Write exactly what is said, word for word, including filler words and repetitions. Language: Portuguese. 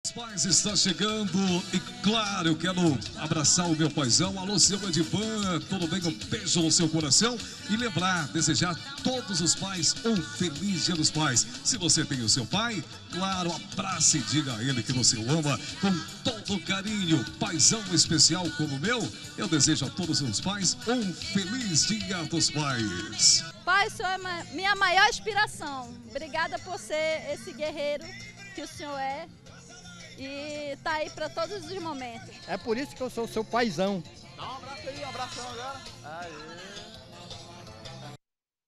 Os pais está chegando e claro, eu quero abraçar o meu paizão. Alô, seu Edivan, tudo bem? Um beijo no seu coração e lembrar, desejar a todos os pais um feliz Dia dos Pais. Se você tem o seu pai, claro, abrace e diga a ele que você o ama com todo carinho. Paizão especial como o meu, eu desejo a todos os pais um feliz Dia dos Pais. Pai, o senhor é minha maior inspiração. Obrigada por ser esse guerreiro que o senhor é. E tá aí para todos os momentos. É por isso que eu sou seu paizão. Dá um abraço aí, um abração agora. Aê.